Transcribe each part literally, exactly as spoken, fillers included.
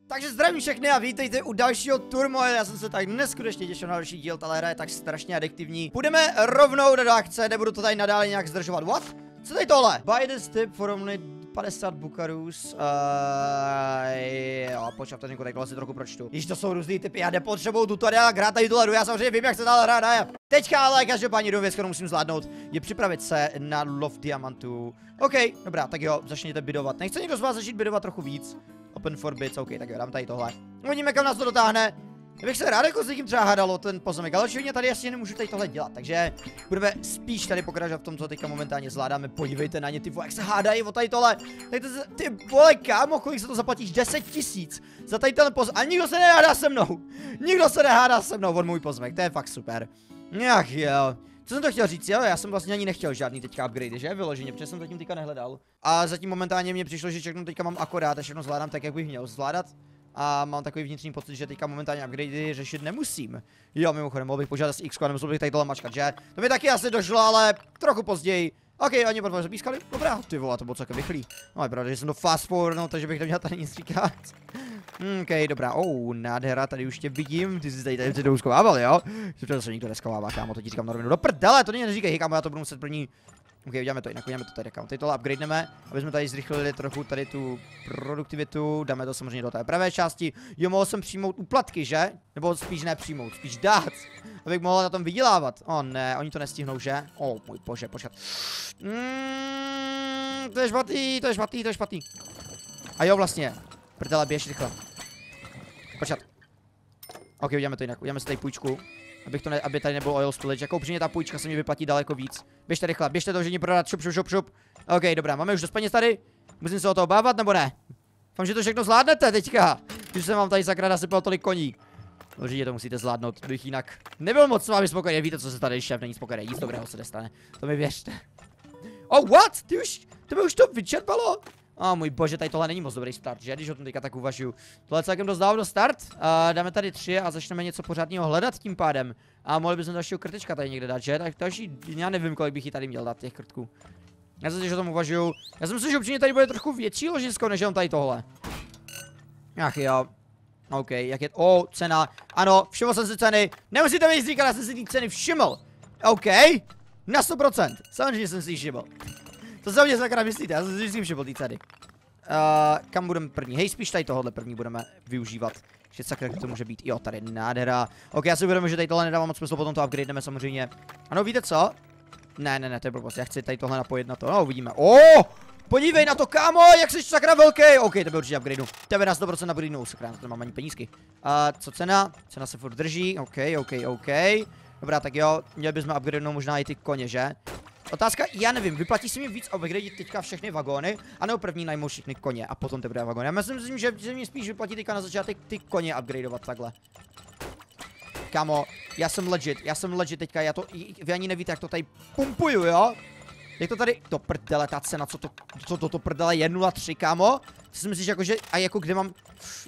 Takže zdravím všechny a vítejte u dalšího turmoilu. Já jsem se tak neskutečně těšil na další díl, ta hra je tak strašně adiktivní. Půjdeme rovnou do akce, nebudu to tady nadále nějak zdržovat. What? Co tady tohle? Buy this tip for only padesát bukarus. Uh, jo, počkat, to takhle si trochu pročtu. Když to jsou různý typy, já nepotřebuju tutoriál, hrát tady tuhle hru, já samozřejmě vím, jak se dál hrát, ne? Teďka ale každopádně jednu věc, kterou musím zvládnout, je připravit se na lov diamantů. OK, dobrá, tak jo, začněte bidovat. Nechce někdo z vás začít bidovat trochu víc? Open for bids, OK, tak jo, dám tady tohle. Uvidíme, kam nás to dotáhne. Já bych se rád jako s někým třeba hádalo ten pozemek, ale očividně tady asi nemůžu tady tohle dělat, takže budeme spíš tady pokračovat v tom, co teďka momentálně zvládáme. Podívejte na ně, ty vole, jak se hádají o tady tohle. Tady to, ty vole, kámo, kolik se to zaplatíš? deset tisíc za tady ten pozemek. A nikdo se nehádá se mnou. Nikdo se nehádá se mnou od můj pozemek, to je fakt super. Ach jo. Co jsem to chtěl říct, jo? Já jsem vlastně ani nechtěl žádný teďka upgrade, že? Vyloženě, protože jsem zatím teďka nehledal. A zatím momentálně mě přišlo, že všechno teďka mám akorát a všechno zvládám tak, jak bych měl zvládat. A mám takový vnitřní pocit, že teďka momentálně upgradey řešit nemusím. Jo, mimochodem, mohl bych požádat z X, a nemusel bych tady tohle mačkat, že? To mi taky asi došlo, ale trochu později. OK, oni potom zapískali. Dobrá, ty vole, to bylo celkem rychlý. No je pravda, že jsem to fast forwardnul, takže bych neměl tady nic říkat. OK, dobrá, oh, nádhera, tady už tě vidím, ty jsi tady tady předou schovával, jo? Že se nikdo neschovává, kámo, to ti říkám na rovinu. Do prdele, to neříkej, kámo, já to budu muset první. OK, uděláme to jinak, uděláme to tady, kámo. Teď tohle upgradeneme, aby jsme tady zrychlili trochu tady tu produktivitu, dáme to samozřejmě do té pravé části. Jo, mohl jsem přijmout úplatky, že? Nebo spíš ne přijmout, spíš dát, abych mohl na tom vydělávat. O ne, oni to nestihnou, že? O, oh, můj bože, počkat. Mm, to je špatný, to je špatný, to je špatný. A jo, vlastně, prdele, běž rychle. Počkat. OK, uděláme to jinak, uděláme si tady půjčku. Abych to ne, aby tady nebyl oil spillage, jako upřímně ta půjčka se mi vyplatí daleko víc. Běžte rychle, běžte to žení prodat, šup, šup, šup, šup. OK, dobrá, máme už dost peněz tady. Musím se o to obávat, nebo ne? Doufám, že to všechno zvládnete teďka. Když jsem vám tady sakra nasypal tolik koní. Určitě to musíte zvládnout, bych jinak nebyl moc s vámi spokojený. Víte, co se tady, šéf není spokojený, nic dobrého se nestane. To mi věřte. Oh, what? Ty už, to by už to vyčerpalo? A oh, můj bože, tady tohle není moc dobrý start, že? Když o tom teďka tak uvažuju. Tohle celkem dost dávno start. Uh, dáme tady tři a začneme něco pořádného hledat tím pádem. A mohli bychom dalšího krtečka tady někde dát, že? Tak další, já nevím, kolik bych ji tady měl dát těch krtků. Já se o tom uvažuju. Já si myslím, že upřímně tady bude trochu větší ložisko, než jenom tady tohle. Ach jo. OK, jak je... O, oh, cena. Ano, všiml jsem si ceny. Nemusíte mi říkat, já jsem si ty ceny všiml. OK. Na sto procent. Samozřejmě jsem si ji všiml. To se o mě sakra myslíte, já jsem si vždycky všiml ty ceny. Uh, kam budeme první? Hej, spíš tady tohohle první budeme využívat. Že sakra, kde to může být? Jo, tady nádhera. OK, já si uvědomím, že tady tohle nedává moc smysl, potom to upgradeneme samozřejmě. Ano, víte co? Ne, ne, ne, to je blbost, já chci tady tohle napojit na to, no uvidíme. Oh! Podívej na to, kámo, jak jsi sakra velký. OK, to byl určitě upgradeu. Tebe na sto procent upgradeu, sakra, to nemám ani penízky. Uh, co cena? Cena se furt drží, OK, OK, OK. Dobrá, tak jo, měli bychom upgradenout možná i ty koně, že? Otázka, já nevím, vyplatí si mi víc upgradeit teďka všechny vagóny, anebo první najmou všechny koně a potom teprve vagóny. Já myslím, že se mi spíš vyplatí teďka na začátek ty koně upgradeovat takhle. Kámo, já jsem legit, já jsem legit teďka, já to, vy ani nevíte, jak to tady pumpuju, jo? Jak to tady, to prdele, ta cena, co to, co to, to prdele je nula tři, kámo? Ty si myslíš jako, že, a jako kde mám,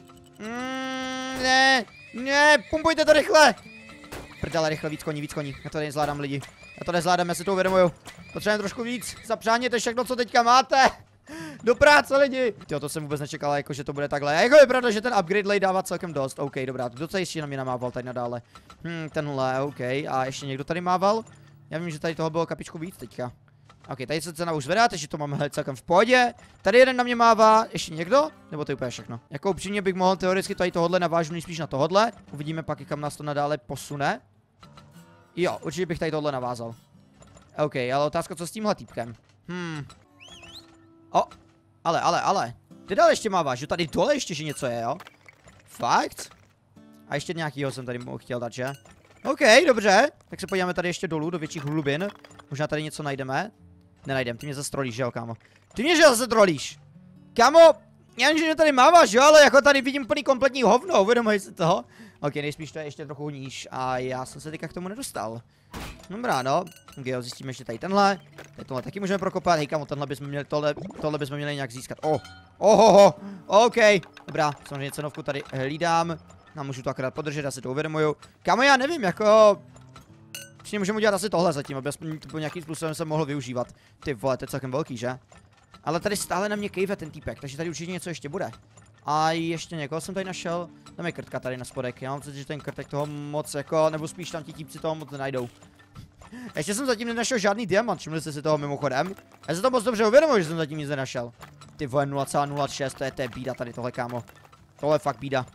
mm, ne, ne, pumpujte to rychle. Prdele, rychle, víc koní, víc koní, já to nezvládám lidi. Já to nezvládám, já si to uvědomuju. Potřebujeme trošku víc. Zapřáhněte všechno, co teďka máte. Do práce, lidi. Tyjo, to jsem vůbec nečekal, jako že to bude takhle. A jako je pravda, že ten upgrade lay dává celkem dost. OK, dobrá, docela ještě na mě namával tady nadále. Hm, tenhle, OK. A ještě někdo tady mával? Já vím, že tady toho bylo kapičku víc teďka. OK, tady se cena už zvedá, takže to máme celkem v pohodě. Tady jeden na mě mává, ještě někdo? Nebo to je úplně všechno? Jako upřímně bych mohl teoreticky tady tohodle navážu nejspíš na tohodle. Uvidíme pak, kam nás to nadále posune. Jo, určitě bych tady tohle navázal. OK, ale otázka, co s tímhle týpkem? Hmm. O, ale, ale, ale. Ty dál ještě máváš, že tady dole ještě, že něco je, jo? Fakt? A ještě nějakýho jsem tady mohl chtěl dát, že? OK, dobře. Tak se podíváme tady ještě dolů, do větších hlubin. Možná tady něco najdeme. Nenajdem, ty mě zase trolíš, že jo, kámo? Ty mě že zase trolíš. Kámo, já že tady máváš, jo, ale jako tady vidím plný kompletní hovno, uvědomuji si toho. OK, nejspíš to je ještě trochu níž a já jsem se teďka k tomu nedostal. Dobrá, no. OK, jo, zjistíme ještě tady tenhle. Tady tohle taky můžeme prokopat. Hej, kamo, tenhle bychom měli, tohle, tohle bychom měli nějak získat. Oh, ohoho, OK. Dobrá, samozřejmě cenovku tady hlídám. A můžu to akorát podržet, já si to uvědomuju. Kamo, já nevím, jako... Přesně můžeme udělat asi tohle zatím, aby aspoň to nějakým způsobem se mohl využívat. Ty vole, to je celkem velký, že? Ale tady stále na mě kejve ten týpek, takže tady určitě něco ještě bude. A ještě někoho jsem tady našel. Tam je krtka tady na spodek. Já mám pocit, že ten krtek toho moc jako, nebo spíš tam ti típci toho moc nenajdou. Ještě jsem zatím nenašel žádný diamant, všimli jste si toho mimochodem. Já se to moc dobře uvědomuji, že jsem zatím nic nenašel. Ty vole, nula celá nula šest, to je, to je bída tady tohle, kámo. Tohle je fakt bída.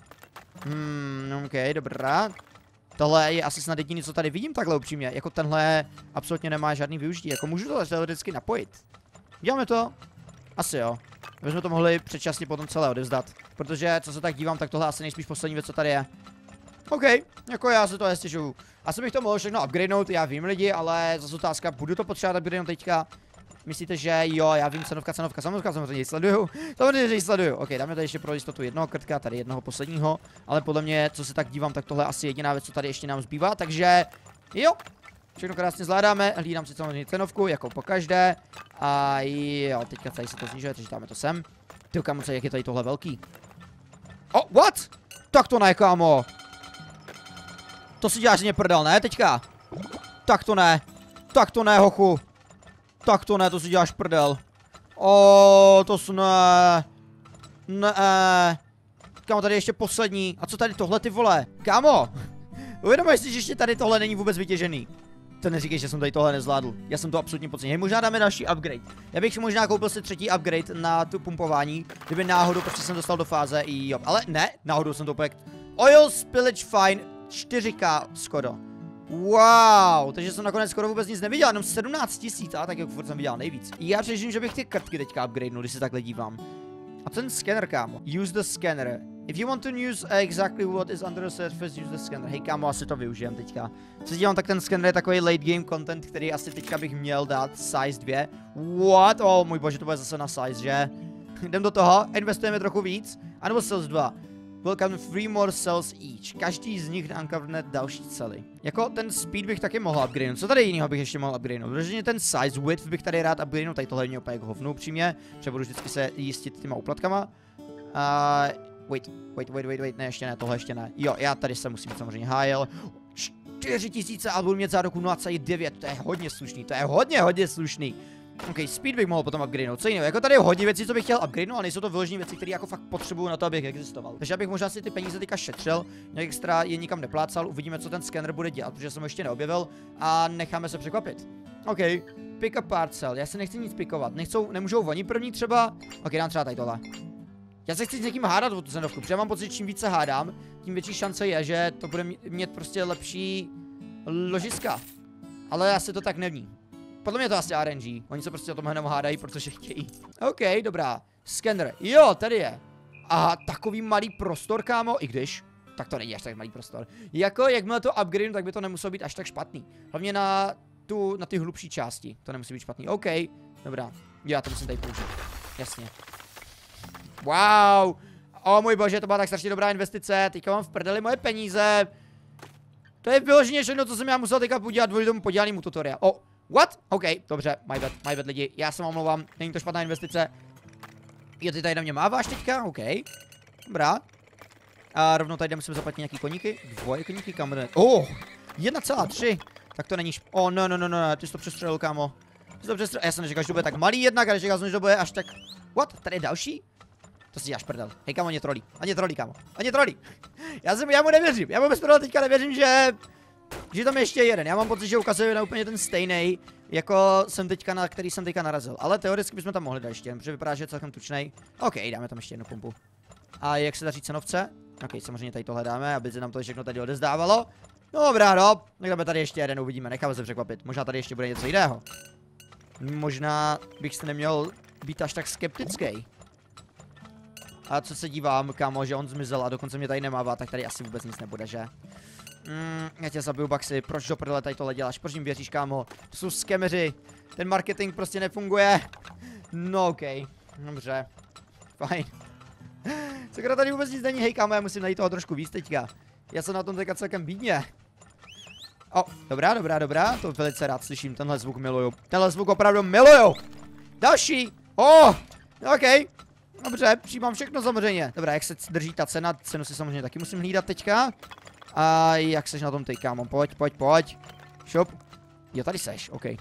Hmm, ok, dobrá. Tohle je asi snad jediný, co tady vidím takhle upřímně. Jako tenhle absolutně nemá žádný využití. Jako můžu to teoreticky napojit. Děláme to? Asi jo. My jsme to mohli předčasně potom celé odevzdat. Protože, co se tak dívám, tak tohle asi nejspíš poslední věc, co tady je. OK, jako já se to nestěžuju. Asi bych to mohl všechno upgradenout, já vím lidi, ale zase otázka, budu to potřebovat upgradenout teďka? Myslíte, že jo, já vím, cenovka, cenovka, cenovka, samozřejmě ji sleduju. Samozřejmě, že ji sleduju. OK, dáme tady ještě pro jistotu jednoho krtka, tady jednoho posledního. Ale podle mě, co se tak dívám, tak tohle je asi jediná věc, co tady ještě nám zbývá, takže jo. Všechno krásně zvládáme, hlídám si samozřejmě cenovku, jako po každé. A jo, teďka tady se to snižuje, takže dáme to sem. Ty kámo, jak je tady tohle velký. Oh, what? Tak to ne, kámo. To si děláš, že mě prdel, ne, teďka? Tak to ne. Tak to ne, hochu. Tak to ne, to si děláš prdel. O, to s ne. Ne. Kámo, tady ještě poslední. A co tady tohle, ty vole? Kámo. Uvědomuješ si, že ještě tady tohle není vůbec vytěžený. To neříkej, že jsem tady tohle nezvládl. Já jsem to absolutně podcenil. Možná dáme další upgrade. Já bych si možná koupil si třetí upgrade na tu pumpování, kdyby náhodou prostě jsem dostal do fáze i jo. Ale ne, náhodou jsem to úplně... Oil Spillage Fine čtyři ká skoro. Wow, takže jsem nakonec skoro vůbec nic neviděl, jenom sedmnáct tisíc, a tak jak furt jsem viděl nejvíc. Já přežím, že bych ty kartky teďka upgradenul, když se takhle dívám. A ten scanner, kámo. Use the scanner. If you want to use exactly what is under the surface, use the scanner. Hej, kámo, asi to využijem teďka. Co se dívám, tak ten scanner je takový late game content, který asi teďka bych měl dát size dva. What? Oh, můj bože, to bude zase na size, že? Jdem do toho, investujeme trochu víc. A nebo cells dva. Welcome three more cells each. Každý z nich uncoverne další cely. Jako ten speed bych taky mohl upgradenout. Co tady jinýho bych ještě mohl upgradenout? Protože ten size width bych tady rád upgradenout. Tady tohle je úplně jako hovno upřímně. Třeba budu vždycky se jistit těma úplatkama. Uh, wait, wait, wait, wait, wait, ne, ještě ne, tohle ještě ne. Jo, já tady se musím samozřejmě hájel. čtyři tisíce a budu mít za roku nula celá devět. To je hodně slušný, to je hodně, hodně slušný. OK, speed bych mohl potom upgradenout. Co jiného? Jako tady je hodně věcí, co bych chtěl upgradenout, ale nejsou to vyložené věci, které jako fakt potřebuju na to, abych existoval. Takže já bych možná si ty peníze teďka šetřil, nějak extra je nikam neplácal, uvidíme, co ten scanner bude dělat, protože jsem ho ještě neobjevil a necháme se překvapit. OK, pick up parcel. Já se nechci nic pikovat. Nechcou, nemůžou oni první třeba? OK, dám třeba tady tohle. Já se chci s někým hádat o tu cenovku, protože mám pocit, že čím víc se hádám, tím větší šance je, že to bude mít prostě lepší ložiska. Ale asi to tak není. Podle mě to asi R N G. Oni se prostě o tom jenom hádají, protože chtějí. OK, dobrá. Scanner. Jo, tady je. A takový malý prostor, kámo. I když, tak to není až tak malý prostor. Jako, jakmile to upgrade, tak by to nemuselo být až tak špatný. Hlavně na tu, na ty hlubší části. To nemusí být špatný. OK, dobrá. Já to musím tady použít. Jasně. Wow. O můj bože, to byla tak strašně dobrá investice. Teďka mám v prdeli moje peníze. To je vyloženě všechno, co jsem já musel teďka udělat kvůli tomu podělanému tutoriálu. O. What? OK, dobře, my bad, my bad lidi, já se vám omlouvám, není to špatná investice. Jo, ty tady na mě máváš teďka? OK, dobrá. A rovnou tady musím zaplatit nějaký koníky, dvoje koníky, kam jde? Oh, jedna celá tři, tak to není šp... Oh, no, no, no, no, ty jsi to přestřelil, kámo. Ty jsi to přestřelil, já jsem neříkal, že to bude tak malý jednak, ale říkal jsem, že to bude až tak... What? Tady je další? To si děláš prdel. Hej, kámo, mě trolí, ani trolí, kámo, ani trolí. Já jsem, já mu nevěřím, já mu bez prdel teďka nevěřím, že... Že tam je ještě jeden, já mám pocit, že ukazuje na úplně ten stejný, jako jsem teďka na, který jsem teďka narazil. Ale teoreticky bychom tam mohli dát ještě jeden, protože vypadá, že je celkem tučnej. OK, dáme tam ještě jednu pumpu. A jak se daří cenovce? OK, samozřejmě tady tohle dáme, aby se nám to všechno tady odezdávalo. No dobrá, no, tak dáme tady ještě jeden, uvidíme, necháme se překvapit. Možná tady ještě bude něco jiného. Možná bych se neměl být až tak skeptický. A co se dívám, kámo, že on zmizel a dokonce mě tady nemává, tak tady asi vůbec nic nebude, že? Mm, já tě zabiju, Baxi, proč do prdele tady tohle děláš, proč jim věříš, kámo? To jsou skemeři, ten marketing prostě nefunguje. No OK, dobře, fajn. Sakra, tady vůbec nic není, hej kámo, já musím najít toho trošku víc teďka. Já jsem na tom teďka celkem bídně. O, dobrá, dobrá, dobrá, to velice rád slyším, tenhle zvuk miluju. Tenhle zvuk opravdu miluju. Další, oh, OK. Dobře, přijímám všechno samozřejmě. Dobrá, jak se drží ta cena, cenu si samozřejmě taky musím hlídat teďka. A jak seš na tom ty, kámo, pojď, pojď, pojď. Šup. Jo, tady seš, OK.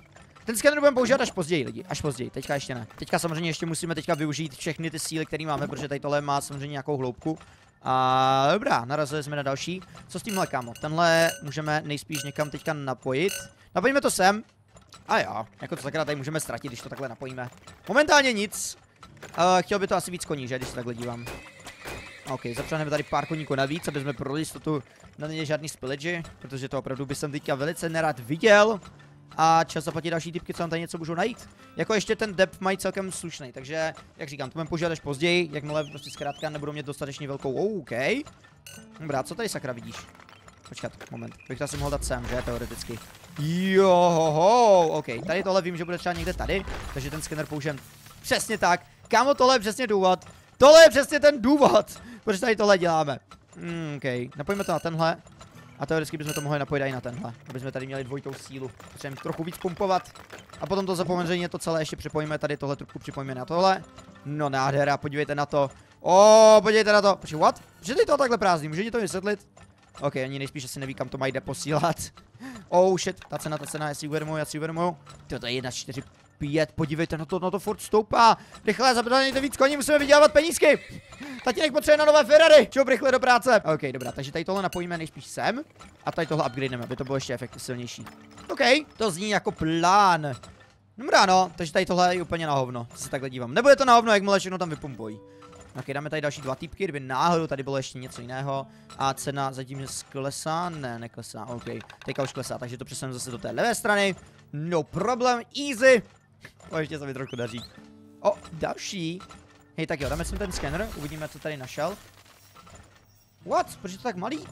Ten skener budeme používat až později, lidi, až později, teďka ještě ne. Teďka samozřejmě ještě musíme teďka využít všechny ty síly, které máme, protože tady tohle má samozřejmě nějakou hloubku. A dobrá, narazili jsme na další. Co s tímhle, kámo? Tenhle můžeme nejspíš někam teďka napojit. Napojíme to sem. A jo, jako to takrát tady můžeme ztratit, když to takhle napojíme. Momentálně nic. Uh, chtěl by to asi víc koní, že, když se takhle dívám. OK, zapřáhneme tady pár koníků navíc, aby jsme pro jistotu neměli žádný spillage, protože to opravdu bych jsem teďka velice nerad viděl. A čas zaplatit další typky, co tam tady něco můžou najít. Jako ještě ten depth mají celkem slušný, takže, jak říkám, to budeme používat až později, jakmile prostě zkrátka nebudou mít dostatečně velkou. Oh, OK. Dobrá, co tady sakra vidíš? Počkat, moment, bych to asi mohl dát sem, že, teoreticky. Johoho, OK, tady tohle vím, že bude třeba někde tady, takže ten skener použijem přesně tak. Kámo, tohle je přesně důvod. Tohle je přesně ten důvod, proč tady tohle děláme. Mm, OK, napojíme to na tenhle. A teoreticky bychom to mohli napojit i na tenhle, aby jsme tady měli dvojitou sílu. Potřebujeme trochu víc pumpovat. A potom to zapomeňme to celé ještě připojíme, tady tohle trubku připojíme na tohle. No nádhera, podívejte na to. O, podívejte na to. Počkej, what? Že ty to takhle prázdný, můžete to vysvětlit? OK, oni nejspíš asi neví, kam to mají jde posílat. Oh shit, ta cena, ta cena, já si uvědomuji, já si uvědomuji. Tyjo, to je jedna, čtyři, pět, podívejte na to, na to furt stoupá. Rychle, zabránit víc koní, musíme vydělávat penízky. Tatínek potřebuje na nové Ferrari. Čau, rychle do práce. OK, dobrá, takže tady tohle napojíme nejspíš sem. A tady tohle upgradeneme, aby to bylo ještě efektivně silnější. OK, to zní jako plán. Dobrá, no, takže tady tohle je úplně na hovno, se takhle dívám. Nebude to na hovno, jakmile všechno tam vypumpují. Ok, dáme tady další dva týpky, kdyby náhodou tady bylo ještě něco jiného. A cena zatím sklesá, ne, neklesá, OK. Teďka už klesá, takže to přesunu zase do té levé strany. No problem, easy. O, ještě se mi trochu daří. O, další. Hej, tak jo, dáme sem ten skener, uvidíme, co tady našel. What? Proč je to tak malý?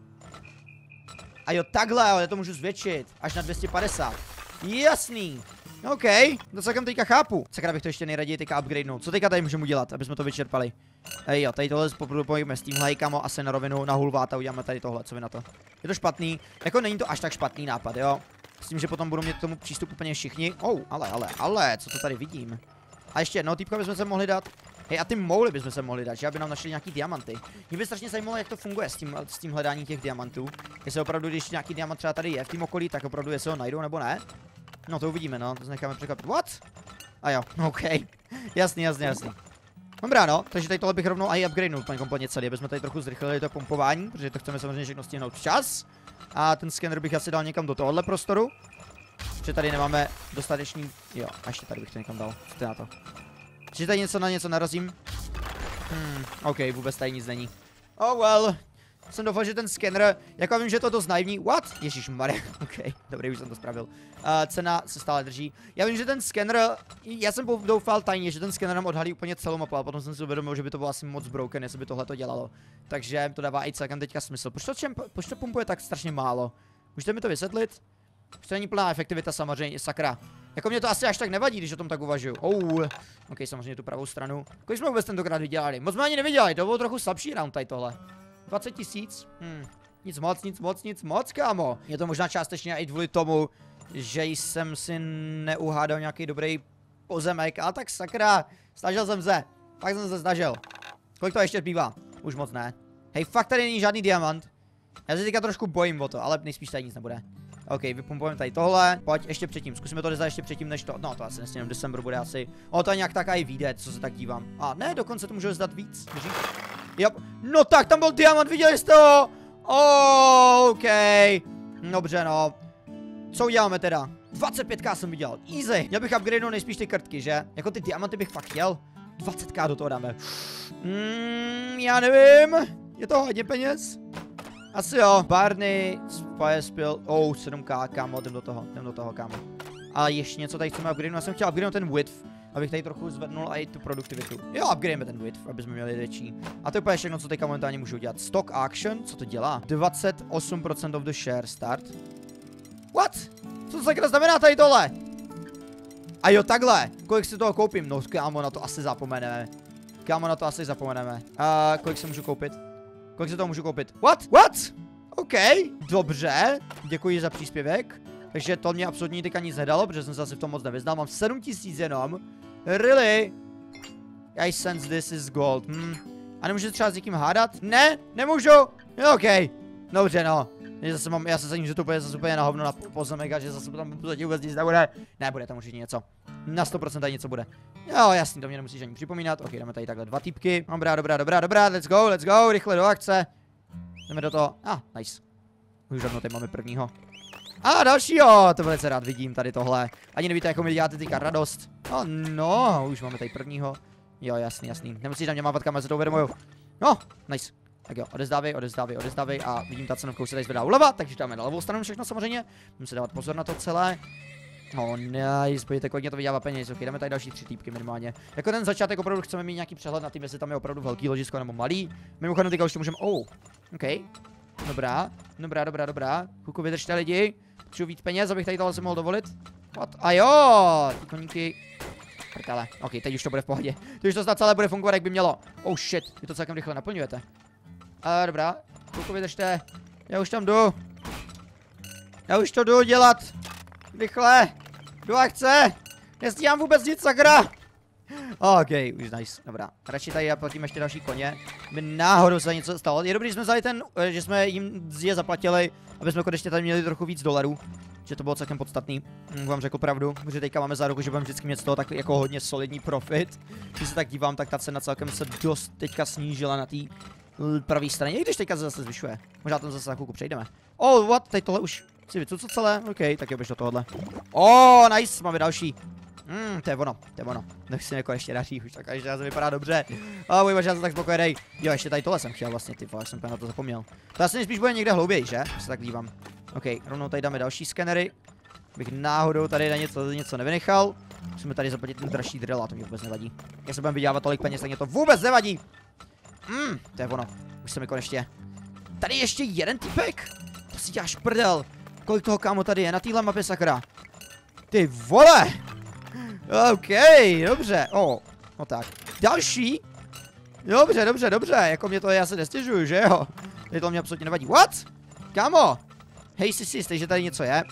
A jo, takhle, ale to můžu zvětšit. Až na dvě stě padesát. Jasný. OK, to celkem teďka chápu. Sakra bych to ještě nejraději teďka upgradenout. Co teďka tady můžeme udělat, aby jsme to vyčerpali? Ej jo, tady tohle pojďme s tímhle, kamo, asi na rovinu, na hulváta uděláme tady tohle, co vy na to? Je to špatný, jako není to až tak špatný nápad, jo? S tím, že potom budou mít k tomu přístup úplně všichni. Oh, ale, ale, ale, co to tady vidím? A ještě jednou týpka bychom se mohli dát. Hej, a ty mouly bychom se mohli dát, že aby nám našli nějaký diamanty. Mě by strašně zajímalo, jak to funguje s tím, s tím hledáním těch diamantů. Jestli opravdu, když nějaký diamant třeba tady je v tom okolí, tak opravdu jestli ho najdou nebo ne. No to uvidíme, no, to necháme překvapit. What? A jo, OK. Jasný, jasný, jasný. Dobrá, no, takže tady tohle bych rovnou i upgradenul úplně kompletně celý, abychom tady trochu zrychlili to pumpování, protože to chceme samozřejmě všechno stihnout včas. A ten skener bych asi dal někam do tohohle prostoru. Protože tady nemáme dostatečný, jo, a ještě tady bych to někam dal, co to je na to. Že tady něco na něco narazím. Hmm, OK, vůbec tady nic není. Oh well. Jsem doufal, že ten skener, jako vím, že je to dost naivní. What? Ježišmarja, OK, dobrý, už jsem to spravil. Uh, cena se stále drží. Já vím, že ten skener, já jsem doufal tajně, že ten skener nám odhalí úplně celou mapu, ale potom jsem si uvědomil, že by to bylo asi moc broken, jestli by tohle to dělalo. Takže to dává i celkem teďka smysl. Proč to, čem, proč to pumpuje tak strašně málo? Můžete mi to vysvětlit? Už to není plná efektivita samozřejmě, sakra. Jako mě to asi až tak nevadí, když o tom tak uvažuju. Oh, OK, samozřejmě tu pravou stranu. Kolik jsme vůbec tentokrát vydělali? Moc jsme ani nevydělali, to bylo trochu slabší round tady tohle. dvacet tisíc? Hm, nic moc, nic moc, nic moc, kámo. Je to možná částečně i kvůli tomu, že jsem si neuhádal nějaký dobrý pozemek, ale tak sakra, snažil jsem se. Fakt jsem se snažil. Kolik to ještě zbývá? Už moc ne. Hej, fakt tady není žádný diamant. Já se teďka trošku bojím o to, ale nejspíš tady nic nebude. OK, vypumpujeme tady tohle. Pojď ještě předtím, zkusíme to dezat ještě předtím, než to. No, to asi nestihnem, v decembru bude asi. O, to nějak tak i vyjde, co se tak dívám. A ne, dokonce to můžu zdat víc. Drží. Jo, no tak, tam byl diamant, viděli jste ho? Oh, OK. Dobře, no. Co uděláme teda? dvacet pět ká jsem viděl, easy. Měl bych upgradenul nejspíš ty krtky, že? Jako ty diamanty bych fakt chtěl. dvacet ká do toho dáme. Mm, já nevím. Je to hodně peněz? Asi jo. Barney, Fire Spill. Oh, sedm ká, kámo, jdem do toho, jdem do toho, kámo. Ale ještě něco tady chceme upgradenout. Já jsem chtěl upgradenout ten width, abych tady trochu zvednul i tu produktivitu. Jo, upgrademe ten width, aby jsme měli větší. A to je úplně všechno, co teďka momentálně můžu udělat. Stock action, co to dělá? dvacet osm procent of the share start. What? Co to sakra znamená tady tohle? A jo, takhle. Kolik si toho koupím? No, kámo, na to asi zapomeneme. Kámo, na to asi zapomeneme. A kolik si můžu koupit? Kolik si toho můžu koupit? What? What? OK, dobře. Děkuji za příspěvek. Takže to mě absolutně teďka nic nedalo, protože jsem se asi v tom moc nevyznal. Mám sedm tisíc jenom. Really? I sense this is gold. Hm. A nemůžu třeba s někým hádat? Ne, nemůžu. OK. Dobře, no. Že zase mám, já se za ním, že to bude zase úplně na hovno na pozemek a že zase tam zatím vůbec nic nebude. Ne, bude tam určitě něco. Na sto procent tady něco bude. Jo, jasný, to mě nemusíš ani připomínat. Ok, dáme tady takhle dva týpky. Dobrá, dobrá, dobrá, dobrá, let's go, let's go, rychle do akce. Jdeme do toho. A, ah, nice. Už rovnou tady máme prvního. A ah, dalšího, to velice rád vidím tady tohle. Ani nevíte, jako mi děláte teďka radost. Oh, no, už máme tady prvního. Jo, jasný, jasný. Nemusíš na mě mávat, kam se to uvědomuju. No, nice. Tak jo, odezdávej, odezdávej, odezdávej a vidím, ta cenovkou se tady zvedá uleva, takže dáme na levou stranu všechno samozřejmě. Musím dávat pozor na to celé. Oh, nice, pojďte, hodně to vydělává peněz, ok, dáme tady další tři týpky minimálně. Jako ten začátek opravdu chceme mít nějaký přehled na tím, jestli tam je opravdu velký ložisko nebo malý. Mimochodem teďka už to můžeme, oh, ok. Dobrá, dobrá, dobrá, dobrá. Chvilku vydržte lidi. Potřebuji víc peněz, abych tady tohle si mohl dovolit. What? A jo, ty koníky. Prkale, ok, teď už to bude v pohodě. Teď už to snad celé bude fungovat, jak by mělo. Oh shit, vy to celkem rychle naplňujete. A dobrá, chvilku vydržte. Já už tam jdu. Já už to jdu dělat. Rychle. Do akce. Nestíhám vůbec nic, sakra. Ok, už nice, dobrá. Radši tady zaplatíme ještě další koně. By náhodou se něco stalo. Je dobrý, že jsme vzali ten, že jsme jim je zaplatili, aby jsme konečně tady měli trochu víc dolarů. Že to bylo celkem podstatný. Vám řekl pravdu, že teďka máme záruku, že budeme vždycky mít z toho tak jako hodně solidní profit. Když se tak dívám, tak ta cena celkem se dost teďka snížila na té pravé straně, i když teďka se zase zvyšuje. Možná tam zase za chvilku přejdeme. Oh, what? Teď tohle už si vycucu celé? OK, tak jo, běž do tohohle. Oh, nice, máme další. Hmm, to je ono, to je ono. Nech si jako ještě daří, už tak ještě to vypadá dobře. A oh, já jsem tak spokojený. Jo, ještě tady tohle jsem chtěl vlastně, ty vole, jsem na to zapomněl. To asi nejspíš bude někde hlouběji, že? Se tak dívám. OK, rovnou tady dáme další skenery. Bych náhodou tady na něco, něco nevynechal. Musíme tady zaplatit ten dražší drill, a to mě vůbec nevadí. Jak se budeme vydělávat tolik peněz, tak mě to vůbec nevadí. Hmm, to je ono. Už se mi konečně. Tady ještě jeden typek? To si děláš prdel. Kolik toho kámo tady je na téhle mapě, sakra? Ty vole! OK, dobře. O, oh, no tak. Další? Dobře, dobře, dobře. Jako mě to, já se nestěžuju, že jo? Tady to mě absolutně nevadí. What? Kámo? Hej, jsi si jistý, že tady něco je?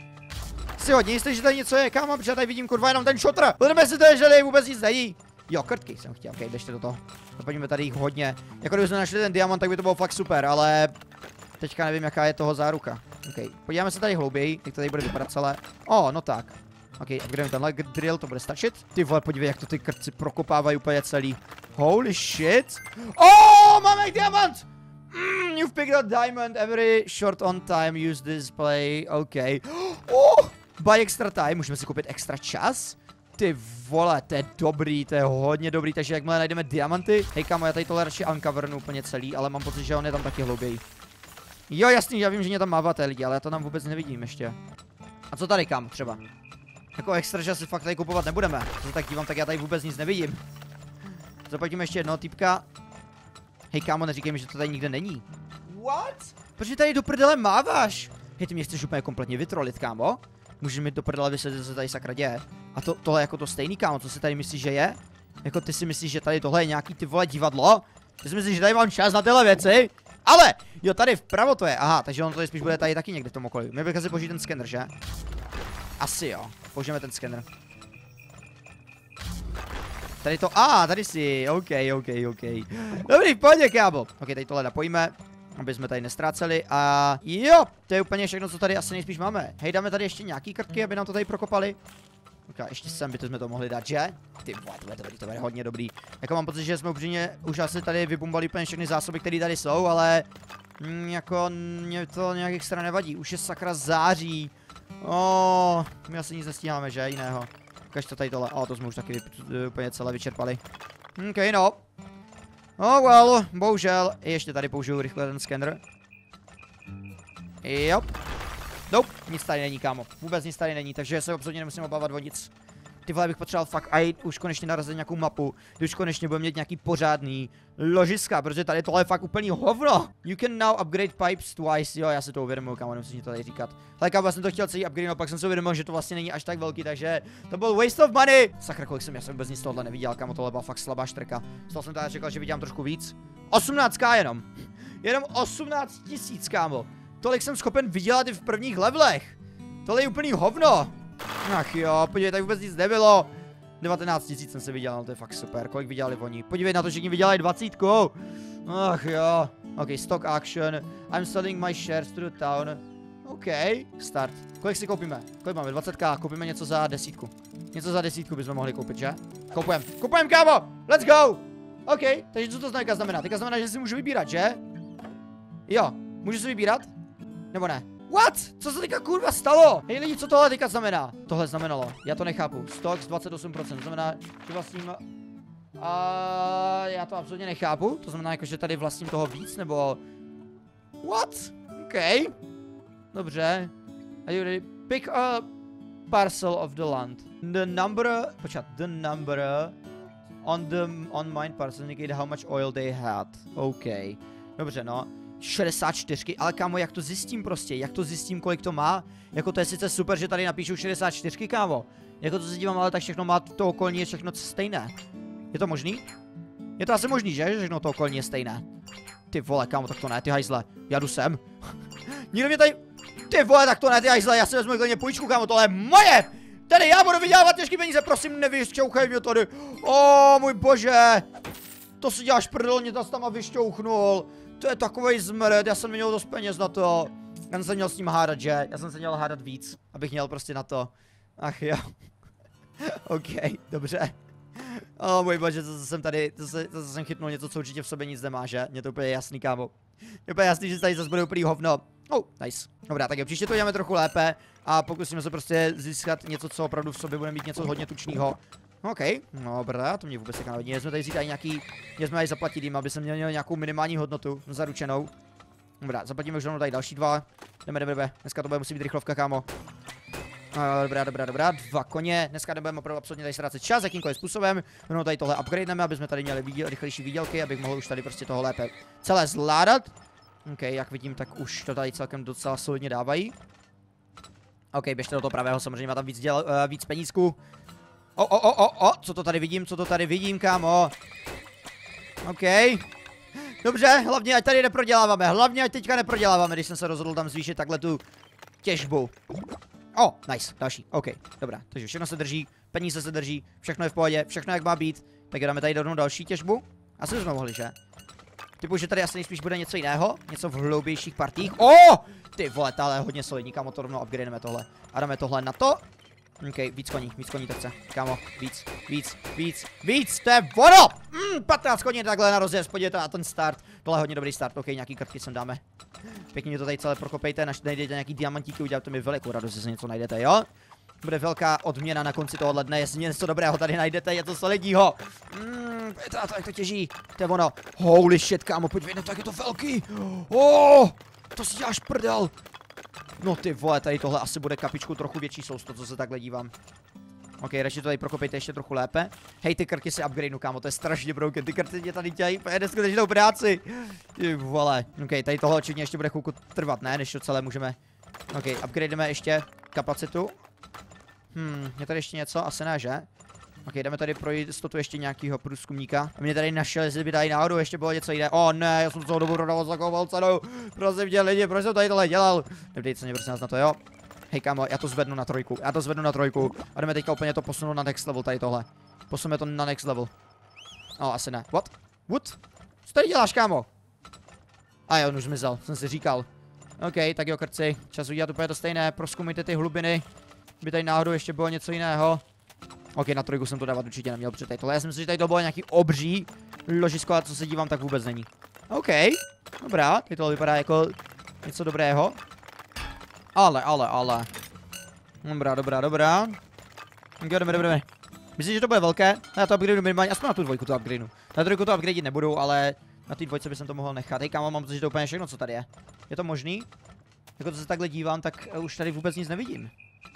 Jsi hodně jistý, že tady něco je, kámo? Protože tady vidím kurva jenom ten šotr. Budeme si to, že vůbec nic nejí. Jo, krtky jsem chtěl, ok, běžte do toho. Dopadíme tady jich hodně. Jako kdybychom našli ten diamant, tak by to bylo fakt super, ale teďka nevím, jaká je toho záruka. Ok, podíváme se tady hlouběji, jak to tady bude vypadat celé. O, oh, no tak. Ok, upgradujeme tenhle drill, to bude stačit. Ty vole, podívej, jak to ty krtci prokopávají úplně celý. Holy shit. Oh, máme diamant! Mm, you've picked up diamond every short on time, use display, ok. Oh, buy extra time, můžeme si koupit extra čas? Ty vole, to je dobrý, to je hodně dobrý, takže jakmile najdeme diamanty. Hej kámo, já tady tohle radši uncovernu úplně celý, ale mám pocit, že on je tam taky hlouběji. Jo, jasný, já vím, že mě tam máváte lidi, ale já to tam vůbec nevidím ještě. A co tady kámo, třeba? Jako extra, že si fakt tady kupovat nebudeme. Co tak dívám, tak já tady vůbec nic nevidím. Zaplatíme ještě jednoho týpka. Hej kámo, neříkej mi, že to tady nikde není. What? Proč tady do prdele máváš? Hej, ty mě chceš úplně kompletně vytrolit, kámo? Můžeš mi do prdele vysvětlit, co se tady sakra děje. A to, tohle jako to stejný, kámo, co si tady myslíš, že je? Jako ty si myslíš, že tady tohle je nějaký ty vole divadlo? Ty si myslíš, že tady mám čas na tyhle věci? Ale, jo, tady vpravo to je, aha, takže on to spíš bude tady taky někde v tom okolí. My bychom si použít ten skener, že? Asi jo, použijeme ten skener. Tady to, a ah, tady si, ok, ok, ok. Dobrý, pojď, kámo. Ok, tady tohle napojíme, aby jsme tady nestráceli a jo, to je úplně všechno, co tady asi nejspíš máme. Hej, dáme tady ještě nějaký krtky, aby nám to tady prokopali. Ok, ještě sem by to jsme to mohli dát, že? Ty vole, to bude, to bude hodně dobrý. Jako mám pocit, že jsme upřímně už asi tady vybumbali úplně všechny zásoby, které tady jsou, ale mm, jako mě to nějak extra nevadí. Už je sakra září. Oh, my asi nic nestíháme, že? Jiného. Ukaž to tady tohle. O, oh, to jsme už taky úplně celé vyčerpali. Ok, no. Oh well, bohužel. Ještě tady použiju rychle ten skener. Jo. Nope, nic tady není, kámo. Vůbec nic tady není, takže se absolutně nemusím obávat o nic. Ty vole, bych potřeboval fakt a už konečně narazit nějakou mapu, kdy už konečně budeme mít nějaký pořádný ložiska, protože tady tohle je fakt úplný hovno. You can now upgrade pipes twice, jo, já si to uvědomuji, kámo, nemusím to tady říkat. Ale kámo, já jsem to chtěl celý upgrade, no pak jsem si uvědomil, že to vlastně není až tak velký, takže to byl waste of money. Sakra, kolik jsem, já jsem vůbec nic tohle neviděl, kámo, tohle byla fakt slabá štrka. Z toho jsem tady řekl, že vidím trošku víc. osmnáct tisíc jenom. Jenom osmnáct tisíc, kámo. Tolik jsem schopen vydělat i v prvních levelech. Tohle je úplný hovno. Ach jo, podívej, tady vůbec nic nebylo. devatenáct tisíc jsem se vydělal, to je fakt super. Kolik vydělali oni? Podívej na to, že jim vydělali dvacítku. Ach jo. OK, stock action. I'm selling my shares to the town. OK, start. Kolik si koupíme? Kolik máme? dvacet tisíc. Koupíme něco za desítku. Něco za desítku bychom mohli koupit, že? Kupujem. Kupujem, kámo! Let's go! OK, takže co to znamená? Teďka znamená, že si můžu vybírat, že? Jo, můžu si vybírat? Nebo ne? What? Co se teďka kurva stalo? Hej lidi, co tohle teďka znamená? Tohle znamenalo, já to nechápu. Stocks dvacet osm procent, znamená, že vlastním... A já to absolutně nechápu. To znamená, jako, že tady vlastním toho víc, nebo... What? OK. Dobře. Are you ready? Pick a parcel of the land. The number... Počkat, the number... On the on mine parcel indicate how much oil they had. OK. Dobře, no. šedesát čtyři, ale kámo, jak to zjistím prostě? Jak to zjistím, kolik to má? Jako to je sice super, že tady napíšu šedesát čtyři, kámo. Jako to se dívám, ale tak všechno má to okolní, je všechno stejné. Je to možný? Je to asi možný, že? Že všechno to okolní je stejné. Ty vole, kámo, tak to ne, ty hajzle. Já jdu sem. Nikdo mě tady... Ty vole, tak to ne, ty hajzle, já si vezmu klidně půjčku, kámo, tohle je moje! Tady já budu vydělávat těžký peníze, prosím, nevyšťouchej mě tady. O, můj bože. To si děláš prdel, mě tam tam vyšťouchnul. To je takovej zmrt, já jsem měl dost peněz na to. Já jsem se měl s ním hádat, že? Já jsem se měl hádat víc, abych měl prostě na to. Ach jo. OK, dobře. O můj bože, zase jsem tady, zase, zase jsem chytnul něco, co určitě v sobě nic nemá, že? Mně to úplně jasný, kámo. Je úplně jasný, že tady zase bude úplný hovno. Oh, nice. Dobrá, tak jo, příště to děláme trochu lépe a pokusíme se prostě získat něco, co opravdu v sobě bude mít něco hodně tučného. OK, no dobrá, to mě vůbec tak nevadí. Jsme tady vzít tady nějaký, jsme tady zaplatit jim, aby jsem měl, měl nějakou minimální hodnotu zaručenou. Dobrá, zaplatíme už rovnou tady další dva. Jdeme, jdeme, jdeme. Dneska to bude musí být rychlovka, kámo. Uh, dobrá, dobrá, dobrá, dva koně. Dneska nebudeme opravdu absolutně tady ztrácet čas, jakýmkoliv způsobem. Rovnou tady tohle upgradeneme, aby jsme tady měli výděl, rychlejší výdělky, abych mohl už tady prostě toho lépe celé zvládat. OK, jak vidím, tak už to tady celkem docela solidně dávají. OK, běžte do toho pravého, samozřejmě má tam víc, děl, uh, víc penízků. O, o, o, o, o, co to tady vidím, co to tady vidím, kámo. OK. Dobře, hlavně ať tady neproděláváme, hlavně ať teďka neproděláváme, když jsem se rozhodl tam zvýšit takhle tu těžbu. O, oh, nice, další, OK, dobrá, takže všechno se drží, peníze se drží, všechno je v pohodě, všechno jak má být. Tak dáme tady rovnou další těžbu. Asi bychom mohli, že? Typu, že tady asi nejspíš bude něco jiného, něco v hloubějších partích. O, oh! Ty vole, tohle je hodně solidní, kámo, to rovnou upgradeneme tohle. A dáme tohle na to. OK, víc koní, víc koní to chce. Kámo, víc, víc, víc, víc, to je ono! Mm, patnáct koní takhle na rozjezd, podívejte na ten start. Tohle je hodně dobrý start, OK, nějaký kartky sem dáme. Pěkně mě to tady celé prokopejte, než najdete nějaký diamantíky, uděláte mi velikou radost, že se něco najdete, jo? Bude velká odměna na konci tohohle dne, jestli něco dobrého tady najdete, je to solidního. Mm, to, to, jak to těží, to je ono. Holy shit, kámo, podívejte, tak je to velký. Oh, to si děláš prdel. No ty vole, tady tohle asi bude kapičku trochu větší sousto, co se takhle dívám. OK, radši to tady prokopejte ještě trochu lépe. Hej, ty krky si upgradeu, kámo, to je strašně broken, ty krky mě tady dělají úplně neskutečnou práci. Ty vole, OK, tady tohle očividně ještě bude chvilku trvat, ne, než to celé můžeme. OK, upgrademe ještě kapacitu. Hmm, je tady ještě něco? Asi ne, že? OK, jdeme tady pro jistotu ještě nějakýho průzkumníka. A mě tady našel, jestli by tady náhodou ještě bylo něco jiné. O ne, já jsem celou dobu prodával za takovou cenu. Prosím tě lidi, proč jsem tady tohle dělal? Nepdejte se mě prosím nás na to, jo? Hej kámo, já to zvednu na trojku, já to zvednu na trojku. A jdeme teďka úplně to posunout na next level, tady tohle. Posuneme to na next level. O, asi ne. What? What? Co tady děláš, kámo? A jo, on už zmizel, jsem si říkal. OK, tak jo, krci, čas udělat úplně to stejné, prozkumujte ty hlubiny. By tady náhodou ještě bylo něco jiného. OK, na trojku jsem to dávat určitě neměl, protože tady tohle. Já si myslím, že tady to bylo nějaký obří ložisko, a co se dívám, tak vůbec není. OK, dobrá, tady tohle vypadá jako něco dobrého. Ale, ale, ale. Dobrá, dobrá, dobrá. OK, jdeme, jdeme, jdeme. Myslím, že to bude velké. Já to upgradeu minimálně, aspoň na tu dvojku to upgradeu. Na trojku to upgradeit nebudu, ale na té dvojce bych to mohl nechat. Hej, kámo, mám pocit, že to úplně všechno, co tady je. Je to možný? Jako to se takhle dívám, tak už tady vůbec nic nevidím.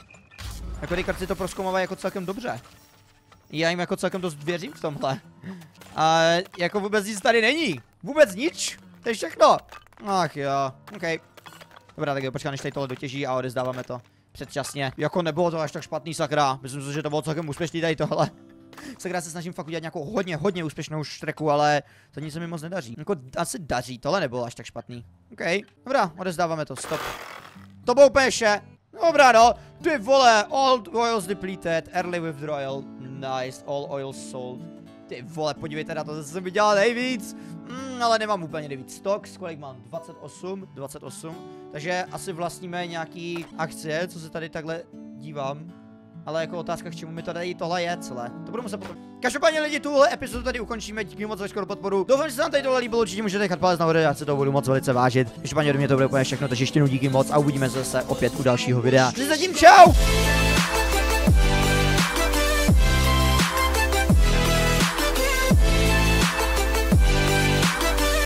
Jako ty karty to prozkoumávají jako celkem dobře. Já jim jako celkem dost věřím v tomhle. A jako vůbec nic tady není. Vůbec nic. To je všechno. Ach jo, OK. Dobrá, tak jo, počkám, než tady tohle dotěží a odezdáváme to předčasně. Jako nebylo to až tak špatný, sakra. Myslím si, že to bylo celkem úspěšný tady tohle. Sakra, se snažím fakt udělat nějakou hodně, hodně úspěšnou štreku, ale to nic se mi moc nedaří. Jako asi daří, tohle nebylo až tak špatný. OK, dobrá, odezdáváme to, stop. To bylo úplně vše. Dobrá, no, ty vole, all oils depleted, early withdrawal, nice, all oils sold. Ty vole, podívejte na to, zase jsem vydělal nejvíc. Mm, ale nemám úplně nejvíc. Stocks, kolik mám? dvacet osm, dvacet osm. Takže asi vlastníme nějaký akcie, co se tady takhle dívám. Ale jako otázka, k čemu mi to tady tohle je celé. To budu muset potom. Každopádně lidi, tuhle epizodu tady ukončíme. Díky moc za veškerou podporu. Doufám, že se vám tady tohle líbilo. Určitě můžete nechat palec nahoru, já se to budu moc velice vážit. Každopádně ode mě to bude úplně všechno, takže ještě jednou díky moc a uvidíme se zase opět u dalšího videa. Zatím čau!